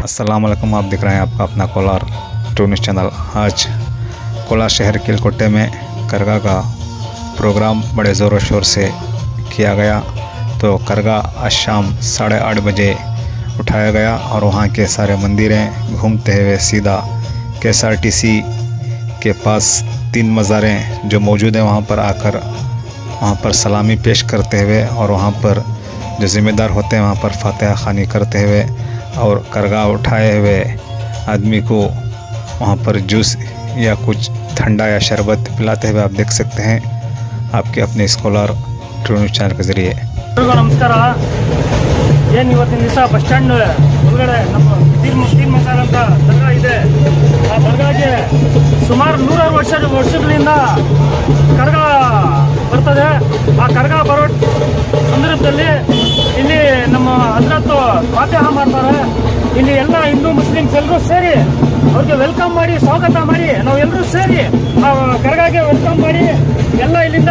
अस्सलाम वालेकुम। आप दिख रहे हैं आपका अपना कोलार टू न्यूज़ चैनल। आज कोलार शहर किलकोटे में करगा का प्रोग्राम बड़े ज़ोरों शोर से किया गया। तो करगा आज शाम 8:30 बजे उठाया गया और वहाँ के सारे मंदिरें घूमते हुए सीधा KSRTC के पास 3 मज़ारें जो मौजूद हैं वहाँ पर आकर वहाँ पर सलामी पेश करते हुए और वहाँ पर जो ज़िम्मेदार होते हैं वहाँ पर फातिहा ख़ानी करते हुए और करगा उठाए हुए आदमी को वहाँ पर जूस या कुछ ठंडा या शरबत पिलाते हुए आप देख सकते हैं आपके अपने कोलार टू न्यूज़ चैनल के ज़रिए। नमस्कार। ಏನು ಇವತ್ತಿನ ದಿವಸ ಬಸ್ ಸ್ಟ್ಯಾಂಡ್ ಒಳಗಡೆ ನಮ್ಮ ತೀನ್ ಮಸಾಲ ಅಂತ ದರ್ಗಾ ಇದೆ। ಆ ದರ್ಗಾಗೆ ಸುಮಾರು 100 ವರ್ಷಗಳಿಂದ ಕರ್ಗ ಬರ್ತದೆ। ಆ ಕರ್ಗ ಬರೋ ಸಂದರ್ಭದಲ್ಲಿ ಇಲ್ಲಿ ನಮ್ಮ ಹಜರತ್ ಫಾತಿಹಾ ಮಾಡ್ತಾರೆ। ಇಲ್ಲಿ ಎಲ್ಲ ಹಿಂದೂ ಮುಸ್ಲಿಮ್ಸ್ ಎಲ್ಲರೂ ಸೇರಿ ಅವ್ರಿಗೆ ವೆಲ್ಕಮ್ ಮಾಡಿ ಸ್ವಾಗತ ಮಾಡಿ ನಾವೆಲ್ಲರೂ ಸೇರಿ ಆ ಕರ್ಗಾಗೆ ವೆಲ್ಕಮ್ ಮಾಡಿ ಎಲ್ಲ ಇಲ್ಲಿಂದ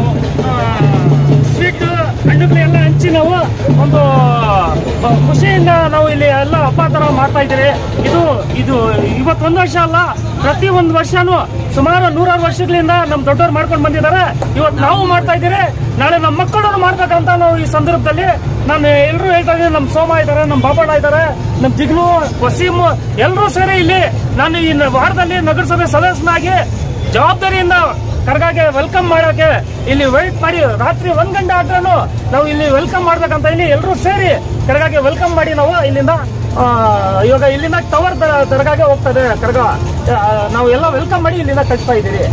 ಸ್ವೀಟ್ ಹಣ್ಣುಗಳು ಎಲ್ಲ ಹಂಚಿ ನಾವು ಒಂದು ಖುಷಿಯಿಂದ ನಾವು ಇಲ್ಲಿ ಎಲ್ಲ ಹಬ್ಬ ತರ ಮಾಡ್ತಾ ಇದ್ದೀರಿ। ಇದು ಇವತ್ತೊಂದು ವರ್ಷ ಅಲ್ಲ, ಪ್ರತಿ ಒಂದು ವರ್ಷನೂ ಸುಮಾರು 100 ವರ್ಷಗಳಿಂದ ನಮ್ಮ ದೊಡ್ಡವರು ಮಾಡ್ಕೊಂಡು ಬಂದಿದ್ದಾರೆ। ಇವತ್ತು ನಾವು ಮಾಡ್ತಾ ಇದ್ದೀರಿ, ನಾಳೆ ನಮ್ಮ ಮಕ್ಕಳು ಮಾಡ್ಬೇಕಂತ ನಾವು ಈ ಸಂದರ್ಭದಲ್ಲಿ ನಾನು ಎಲ್ಲರೂ ಹೇಳ್ತಾ ಇದ್ದೀನಿ। ನಮ್ಮ ಸೋಮ ಇದ್ದಾರೆ, ನಮ್ಮ ಬಾಬಣ್ಣ ಇದ್ದಾರೆ, ನಮ್ಮ ಜಿಗ್ನು ವಸೀಮ್ ಎಲ್ಲರೂ ಸೇರಿ ಇಲ್ಲಿ ನಾನು ಈ ವಾರದಲ್ಲಿ ನಗರಸಭೆ ಸದಸ್ಯನಾಗಿ ಜವಾಬ್ದಾರಿಯಿಂದ ಕರ್ಗಾಗೆ ವೆಲ್ಕಮ್ ಮಾಡೋಕೆ ಇಲ್ಲಿ ವೇಟ್ ಮಾಡಿ ರಾತ್ರಿ 1 ಗಂಟೆ ಆದ್ರೂ ನಾವು ಇಲ್ಲಿ ವೆಲ್ಕಮ್ ಮಾಡ್ಬೇಕಂತ ಇಲ್ಲಿ ಎಲ್ಲರೂ ಸೇರಿ ಕರ್ಗಾಗೆ ವೆಲ್ಕಮ್ ಮಾಡಿ ನಾವು ಇಲ್ಲಿಂದ ಇವಾಗ ಇಲ್ಲಿಂದ ಟವರ್ ದರ್ಗಾಗೆ ಹೋಗ್ತದೆ ಕರ್ಗ, ನಾವು ಎಲ್ಲ ವೆಲ್ಕಮ್ ಮಾಡಿ ಇಲ್ಲಿಂದ ಕಳಿಸ್ತಾ ಇದ್ದೀರಿ।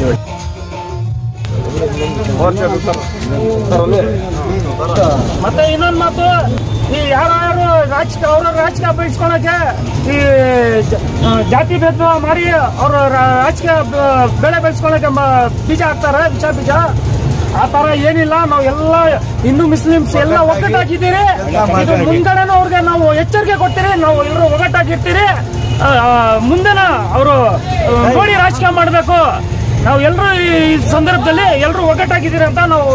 ಮತ್ತೆ ಇನ್ನೊಂದು ಮಾತು, ಈ ಯಾರು ಅವ್ರ ರಾಜಕೀಯ ಬೆಳೆಸ್ಕೊಳಕ್ಕೆ ಈ ಜಾತಿ ಭೇದ ಮಾಡಿ ಅವ್ರ ರಾಜಕೀಯ ಬೆಳೆ ಬೆಳೆಸ್ಕೊಳಕ್ಕೆ ಬೀಜ ಹಾಕ್ತಾರೆ, ಬೀಜ ಆ ತರ ಏನಿಲ್ಲ। ನಾವು ಎಲ್ಲ ಹಿಂದೂ ಮುಸ್ಲಿಮ್ಸ್ ಎಲ್ಲ ಒಗ್ಗಟ್ಟಾಗಿದ್ದೀರಿ। ಇದು ಮುಂದೆನೂ ಅವ್ರಿಗೆ ನಾವು ಎಚ್ಚರಿಕೆ ಕೊಡ್ತೀರಿ, ನಾವು ಎಲ್ಲರೂ ಒಗ್ಗಟ್ಟಾಗಿರ್ತೀರಿ। ಮುಂದೆನ ಅವರು ನೋಡಿ ರಾಜಕೀಯ ಮಾಡಬೇಕು, ನಾವು ಎಲ್ಲರೂ ಈ ಸಂದರ್ಭದಲ್ಲಿ ಎಲ್ಲರೂ ಒಗ್ಗಟ್ಟಾಗಿದ್ದೀರಿ ಅಂತ ನಾವು